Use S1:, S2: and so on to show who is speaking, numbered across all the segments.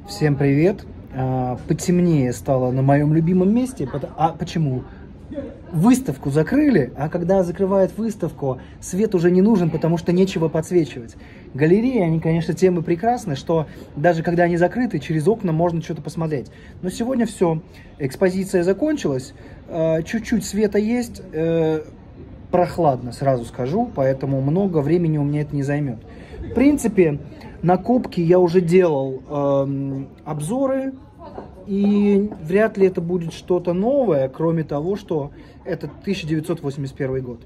S1: Всем привет! Потемнее стало на моем любимом месте. Почему? Выставку закрыли, а когда закрывают выставку, свет уже не нужен, потому что нечего подсвечивать. Галереи, они, конечно, тем и прекрасны, что даже когда они закрыты, через окна можно что-то посмотреть. Но сегодня все, экспозиция закончилась, чуть-чуть света есть, прохладно, сразу скажу, поэтому много времени у меня это не займет. В принципе, на Кубке я уже делал обзоры, и вряд ли это будет что-то новое, кроме того, что это 1981 год.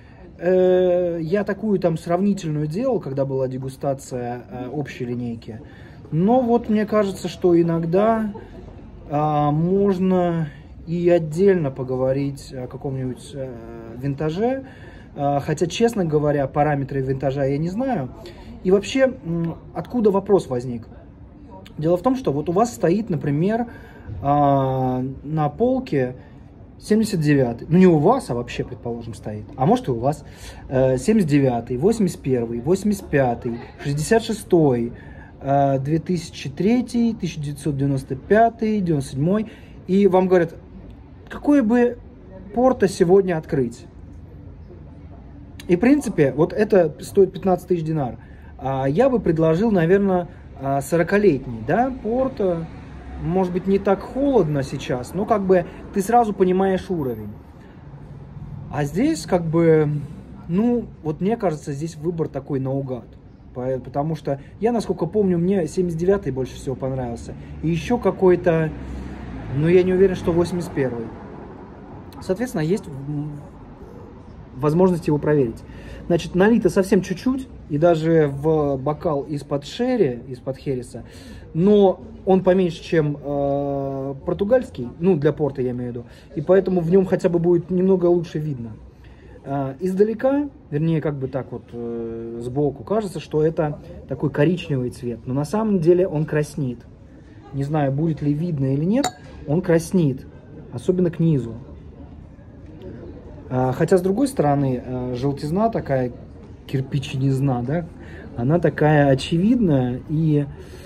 S1: Я такую там сравнительную делал, когда была дегустация общей линейки. Но вот мне кажется, что иногда можно и отдельно поговорить о каком-нибудь винтаже. Хотя, честно говоря, параметры винтажа я не знаю. И вообще, откуда вопрос возник? Дело в том, что вот у вас стоит, например, на полке 79-й. Ну, не у вас, а вообще, предположим, стоит. А может и у вас. 79-й, 81-й, 85-й, 66-й, 2003-й, 1995-й, 97-й. И вам говорят, какое бы порто сегодня открыть? И, в принципе, вот это стоит 15 тысяч динар. Я бы предложил, наверное, 40-летний, да, порто. Может быть, не так холодно сейчас, но как бы ты сразу понимаешь уровень. А здесь как бы, ну, вот мне кажется, здесь выбор такой наугад. Потому что я, насколько помню, мне 79-й больше всего понравился. И еще какой-то, но я не уверен, что 81-й. Соответственно, есть возможность его проверить. Значит, налито совсем чуть-чуть, и даже в бокал из-под шерри, из-под хереса, но он поменьше, чем португальский, ну, для порта я имею в виду, и поэтому в нем хотя бы будет немного лучше видно. Издалека, вернее, как бы так вот сбоку, кажется, что это такой коричневый цвет, но на самом деле он краснеет. Не знаю, будет ли видно или нет, он краснеет, особенно к низу. Хотя, с другой стороны, желтизна такая, кирпичнизна, да, она такая очевидная, и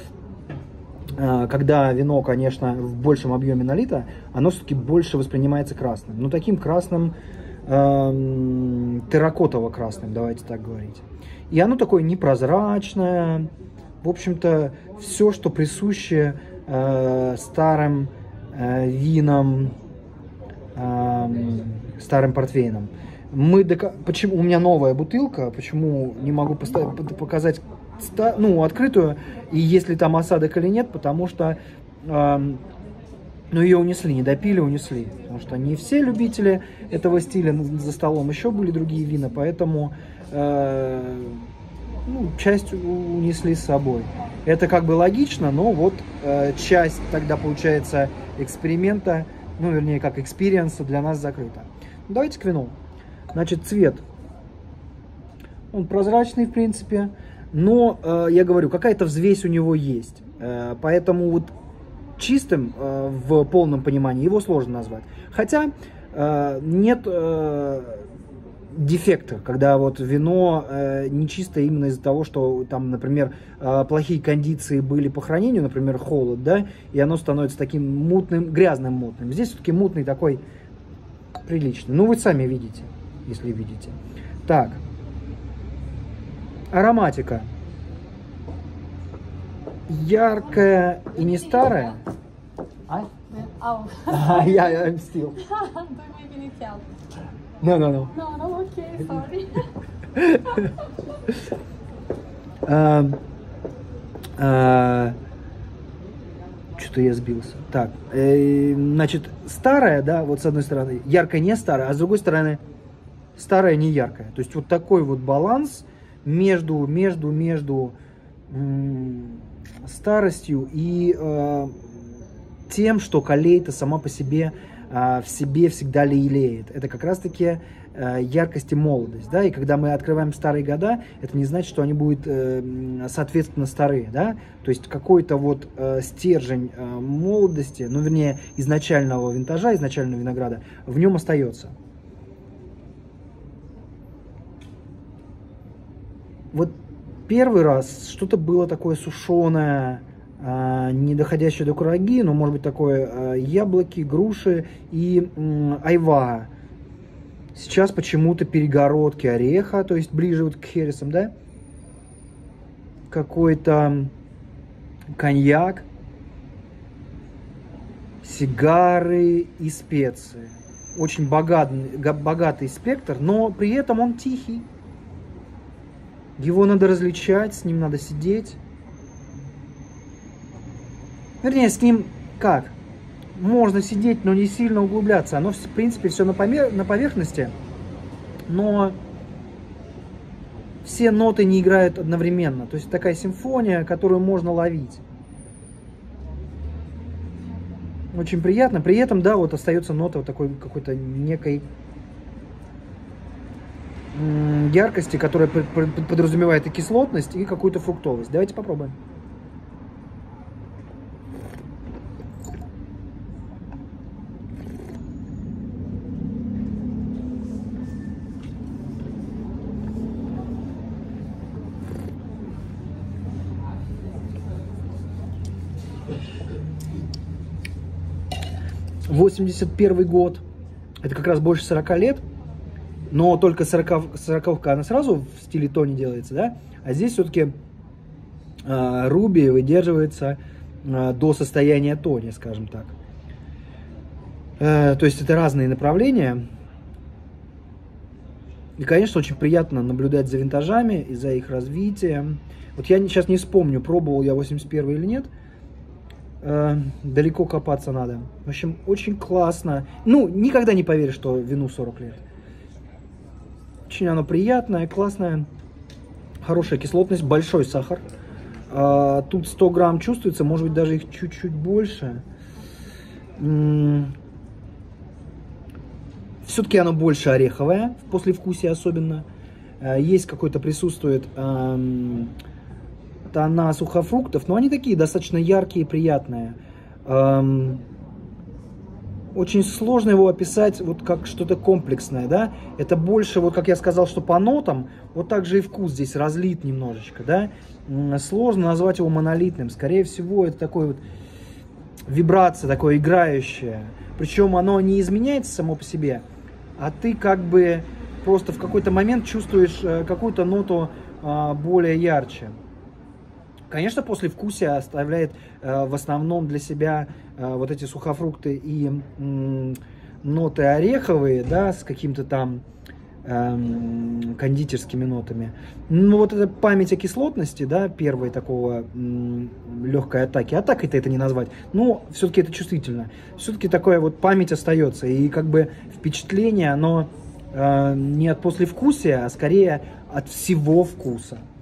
S1: когда вино, конечно, в большем объеме налито, оно все-таки больше воспринимается красным. Но таким красным, терракотово-красным, давайте так говорить. И оно такое непрозрачное, в общем-то, все, что присуще старым винам, старым портвейном. Почему у меня новая бутылка, почему не могу показать, ну, открытую, и если там осадок или нет, потому что ну, ее унесли, не допили, унесли. Потому что не все любители этого стиля за столом, еще были другие вина, поэтому ну, часть унесли с собой. Это как бы логично, но вот часть тогда получается эксперимента, ну, вернее, как экспириенса для нас закрыта. Давайте к вину. Значит, цвет. Он прозрачный, в принципе, но, я говорю, какая-то взвесь у него есть. Поэтому вот чистым в полном понимании его сложно назвать. Хотя нет дефекта, когда вот вино нечисто именно из-за того, что там, например, плохие кондиции были по хранению, например, холод, да, и оно становится таким мутным, грязным мутным. Здесь все-таки мутный такой приличный. Ну, вы сами видите, если видите. Так. Ароматика. Яркая и не старая. Yeah, I'm still.
S2: Do you need help?
S1: No.
S2: No, okay, sorry.
S1: Что-то я сбился. Так, значит, старая, да, вот с одной стороны, яркая не старая, а с другой стороны, старая не яркая. То есть вот такой вот баланс между старостью и тем, что коллейта сама по себе в себе всегда лелеет. Это как раз-таки яркость и молодость, да, и когда мы открываем старые года, это не значит, что они будут, соответственно, старые, да, то есть какой-то вот стержень молодости, ну, вернее, изначального винтажа, изначального винограда, в нем остается. Вот первый раз что-то было такое сушеное, не доходящее до кураги, но может быть такое яблоки, груши и айва. Сейчас почему-то перегородки ореха, то есть ближе вот к хересам, да? Какой-то коньяк, сигары и специи. Очень богатый спектр, но при этом он тихий. Его надо различать, с ним надо сидеть. Вернее, с ним как? Можно сидеть, но не сильно углубляться. Оно, в принципе, все на поверхности, но все ноты не играют одновременно. То есть такая симфония, которую можно ловить. Очень приятно. При этом, да, вот остается нота вот такой какой-то некой яркости, которая подразумевает и кислотность, и какую-то фруктовость. Давайте попробуем. #81 год. Это как раз больше 40 лет. Но только 40-ка она сразу в стиле Тони делается, да? А здесь все-таки Руби выдерживается до состояния Тони, скажем так. То есть это разные направления. И, конечно, очень приятно наблюдать за винтажами и за их развитием. Вот я сейчас не вспомню, пробовал я 81 или нет. Далеко копаться надо. В общем, очень классно. Ну, никогда не поверишь, что вину 40 лет. Очень оно приятное, классное. Хорошая кислотность, большой сахар. Тут 100 грамм чувствуется, может быть, даже их чуть-чуть больше. Все-таки оно больше ореховое, в послевкусии особенно. Есть какой-то присутствует тона сухофруктов, но они такие достаточно яркие и приятные. Очень сложно его описать вот как что-то комплексное, да? Это больше, вот как я сказал, что по нотам, вот так же и вкус здесь разлит немножечко, да? Сложно назвать его монолитным. Скорее всего, это такой вот вибрация, такое играющее. Причем оно не изменяется само по себе, а ты как бы просто в какой-то момент чувствуешь какую-то ноту более ярче. Конечно, послевкусие оставляет в основном для себя вот эти сухофрукты и ноты ореховые, да, с каким-то там кондитерскими нотами. Ну, вот эта память о кислотности, да, первой такого легкой атаки. Атакой-то это не назвать. Но все-таки это чувствительно. Все-таки такая вот память остается. И как бы впечатление, оно не от послевкусия, а скорее от всего вкуса.